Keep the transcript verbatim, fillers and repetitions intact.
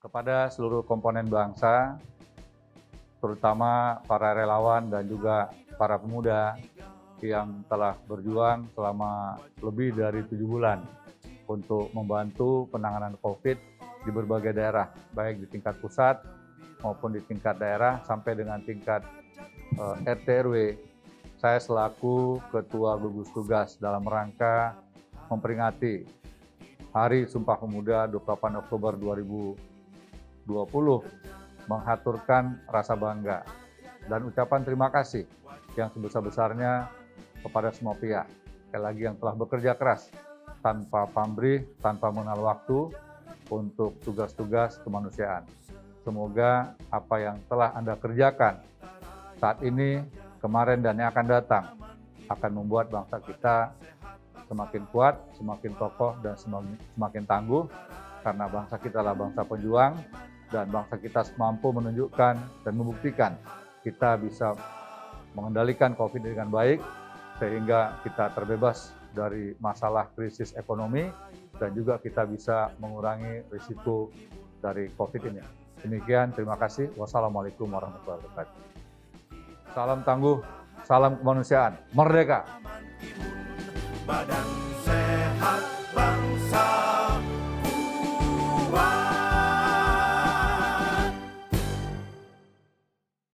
Kepada seluruh komponen bangsa, terutama para relawan dan juga para pemuda yang telah berjuang selama lebih dari tujuh bulan untuk membantu penanganan COVID di berbagai daerah, baik di tingkat pusat maupun di tingkat daerah sampai dengan tingkat uh, R T R W. Saya selaku Ketua Gugus Tugas dalam rangka memperingati Hari Sumpah Pemuda dua puluh delapan Oktober dua ribu dua puluh menghaturkan rasa bangga dan ucapan terima kasih yang sebesar-besarnya kepada semua pihak, sekali lagi yang telah bekerja keras tanpa pamrih, tanpa mengenal waktu untuk tugas-tugas kemanusiaan. Semoga apa yang telah Anda kerjakan saat ini, kemarin dan yang akan datang akan membuat bangsa kita semakin kuat, semakin kokoh, dan semakin, semakin tangguh, karena bangsa kita adalah bangsa pejuang, dan bangsa kita mampu menunjukkan dan membuktikan kita bisa mengendalikan COVID dengan baik, sehingga kita terbebas dari masalah krisis ekonomi, dan juga kita bisa mengurangi risiko dari COVID ini. Demikian, terima kasih. Wassalamualaikum warahmatullahi wabarakatuh. Salam tangguh, salam kemanusiaan, merdeka! Badan